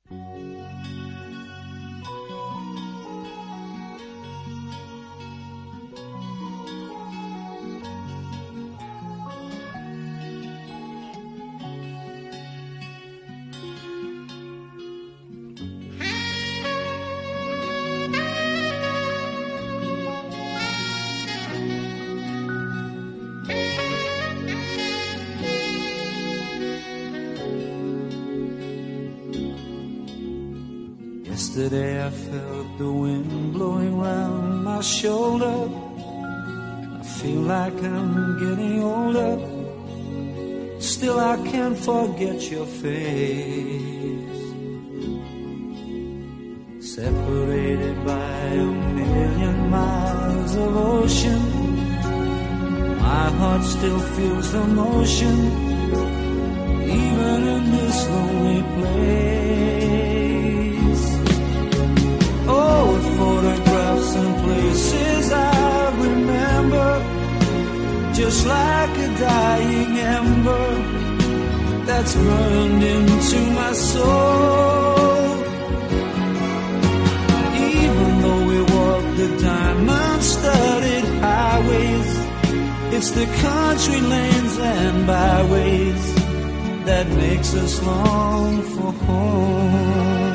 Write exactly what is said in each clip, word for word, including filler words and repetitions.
Yesterday I felt the wind blowing round my shoulder. I feel like I'm getting older. Still I can't forget your face. Separated by a million miles of ocean, my heart still feels the motion, even in this lonely place. Old photographs and places I remember, just like a dying ember that's burned into my soul. Even though we walk the diamond-studded highways, it's the country lanes and byways that makes us long for home.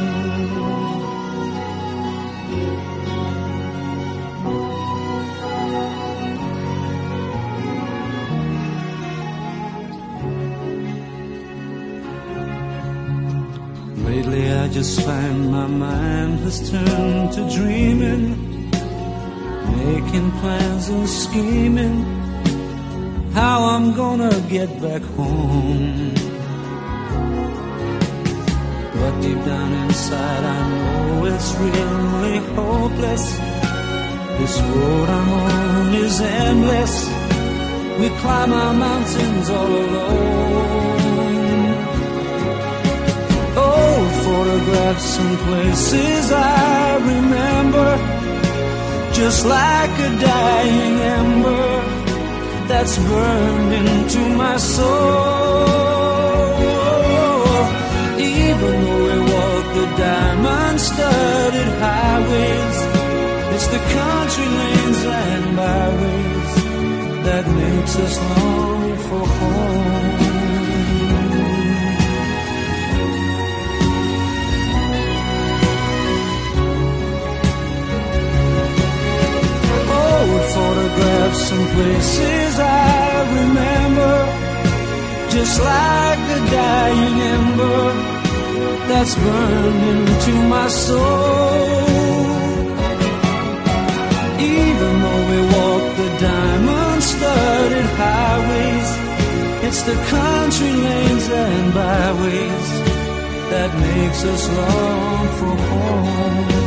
Lately I just find my mind has turned to dreaming, making plans and scheming how I'm gonna get back home. But deep down inside I know it's really hopeless. This road I'm on is endless. We climb our mountains all alone. Old photographs and places I remember, just like a dying ember that's burned into my soul. Even though we walk the diamond-studded highways, it's the country lanes and byways that makes us long for home. Old photographs and places I remember, just like a dying ember that's burned into my soul. Even though we walk the diamond-studded highways, it's the country lanes and byways that makes us long for home.